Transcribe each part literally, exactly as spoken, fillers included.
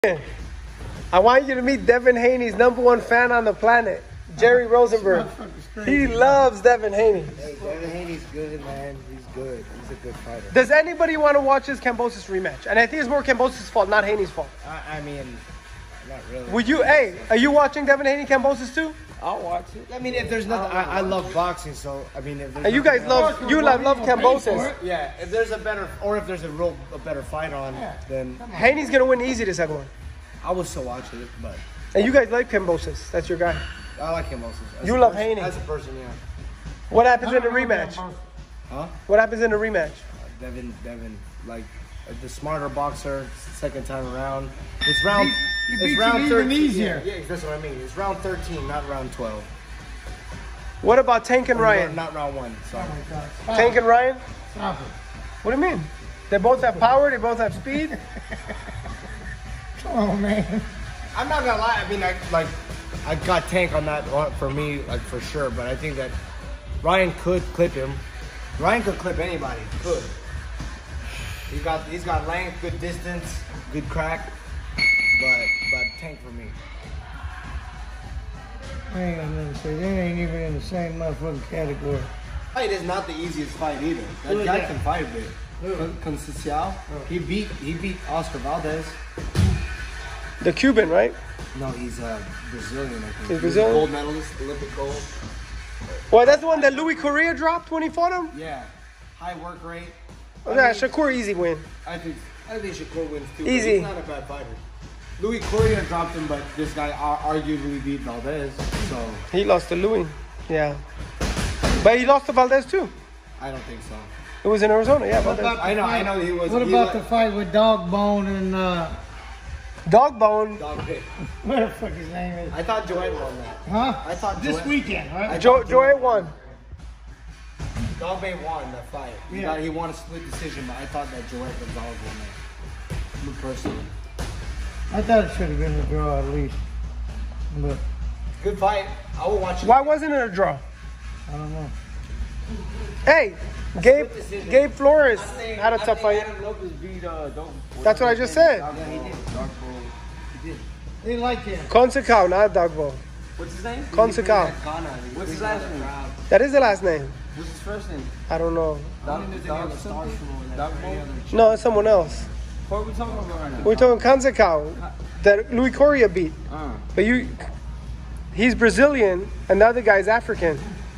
I want you to meet Devin Haney's number one fan on the planet, Jerry Rosenberg. He loves Devin Haney. Hey, Devin Haney's good, man. He's good. He's a good fighter. Does anybody want to watch this Kambosos rematch? And I think it's more Kambosos' fault, not Haney's fault. I, I mean, not really. Would you, hey, are you watching Devin Haney Kambosos too? I'll watch it. I mean, if there's nothing, I, I love boxing, so I mean, if there's And you guys love, you love, love Kambosos. yeah, if there's a better, or if there's a real, a better fight on, then Haney's gonna win easy the second one. I will still watch it. But And you guys like Kambosos. That's your guy. I like him also. As You a love person- Haney. as a person, yeah. What happens in the rematch? Huh? What happens in the rematch? Uh, Devin, Devin, like uh, the smarter boxer, second time around. It's round. He it's beats round him even thirteen. easier. Yeah, yeah, that's what I mean. It's round thirteen, not round twelve. What about Tank and Ryan? Not, not round one. Sorry. Oh my God. Stop Tank it. and Ryan? Stop it. What do you mean? They both have power, they both have speed. Come on, man. I'm not gonna lie. I mean, I, like, I got Tank on that one for me, like for sure. But I think that Ryan could clip him. Ryan could clip anybody. Could. He got, he's got length, good distance, good crack. But, but Tank for me. I ain't got nothing to say. They ain't even in the same motherfucking category. Fight is not the easiest fight either. That Who is guy that? can fight a bit. Conceição. He beat, he beat Oscar Valdez. The Cuban, right? No, he's uh, Brazilian. I think. He's Brazilian? Gold medalist, Olympic gold. Well, that's the one that Louis Correa dropped when he fought him? Yeah, high work rate. Oh, yeah, Shakur easy win. I think I think Shakur wins too. but Easy. He's not a bad fighter. Louis Correa dropped him, but this guy ar- arguably beat Valdez. So He lost to Louis. Yeah. But he lost to Valdez too. I don't think so. It was in Arizona, yeah, What Valdez. about the I know, I fight- know he was. What he about was- the fight with Dogbone and uh, Dogbone. Dog Bait. what the fuck his name is? I thought Joanne won that. Huh? I thought This Joanne- weekend, right? I Joe, thought Joey won. Dog Bait won that fight. He, Yeah. got, he won a split decision, but I thought that Joanne Gonzalez won that. Me personally. I thought it should have been a draw at least. But Good fight. I will watch it. Why wasn't it a draw? I don't know. Hey, Gabe, decision. Gabe Flores had a tough fight. Adam Lopez beat uh, Doug. That's what I just said. Yeah, he did. Dark Bull. He did. They didn't like him. Conceição, not Dogbo. What's his name? Conceição. What's his last name? That is the last name. What's his first name? I don't know. Doug Doug something? Doug Bull? No, it's someone else. What are we talking about right now? We're talking Conceição, that Louis Correa beat. Uh, But you, he's Brazilian, and the other guy's African.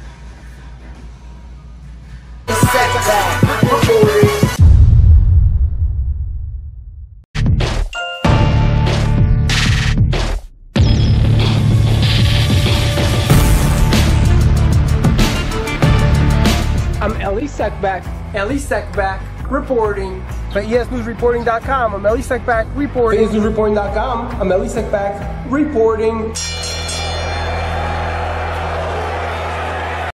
I'm Elie Seckbach, Elie Seckbach reporting for E S News Reporting dot com. I'm Elie Seckbach reporting. For E S News Reporting dot com, I'm Elie Seckbach reporting.